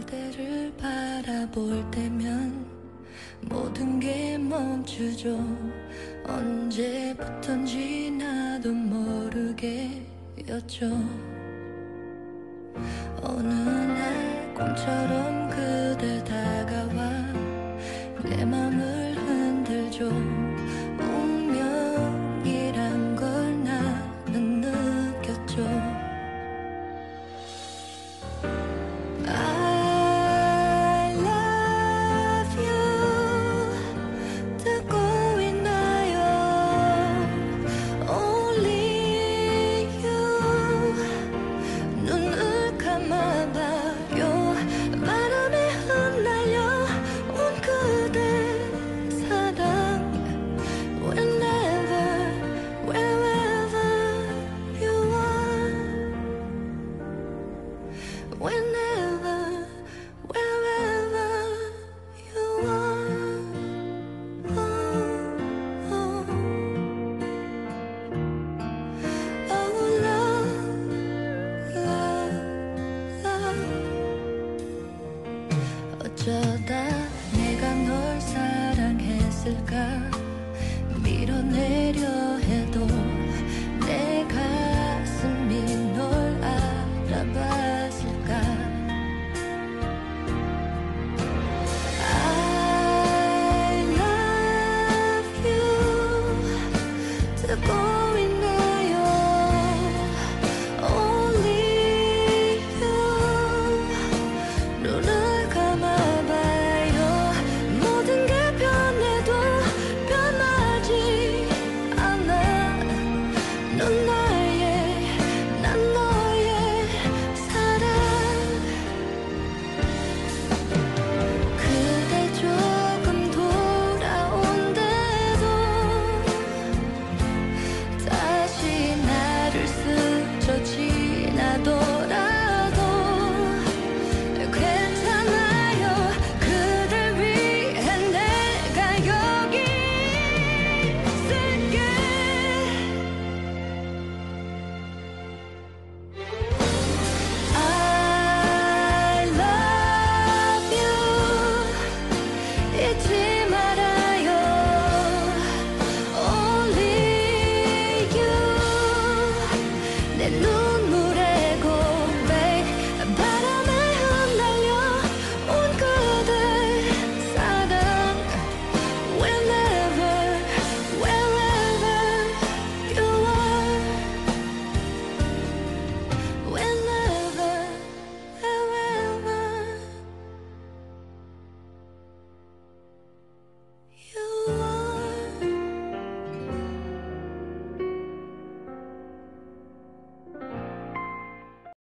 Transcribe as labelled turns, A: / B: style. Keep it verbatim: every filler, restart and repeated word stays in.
A: 그대를 바라볼 때면 모든 게 멈추죠. 언제부턴지 나도 모르게였죠. 어느 날 꿈처럼 그대 다가와 내 맘을 흔들죠. 운명이란 걸 나는 느꼈죠. I love you 듣고 있나요? Only you 눈을 감아봐요. 바람에 흩날려 온 그대 사랑 Whenever, wherever you are Whenever, wherever you are oh, oh. Oh, love, love, love 어쩌다 내가 널 사랑했을까.